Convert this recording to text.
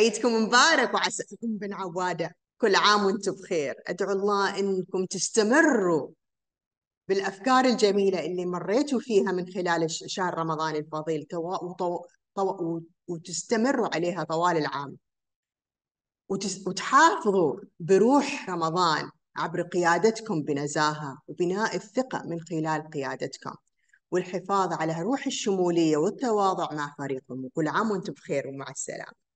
عيدكم مبارك وعساكم بن عوادة، كل عام وانتم بخير. أدعو الله أنكم تستمروا بالأفكار الجميلة اللي مريتوا فيها من خلال شهر رمضان الفضيل، وتستمروا عليها طوال العام، وتحافظوا بروح رمضان عبر قيادتكم بنزاهة وبناء الثقة من خلال قيادتكم، والحفاظ على روح الشمولية والتواضع مع فريقكم. وكل عام وانتم بخير ومع السلامة.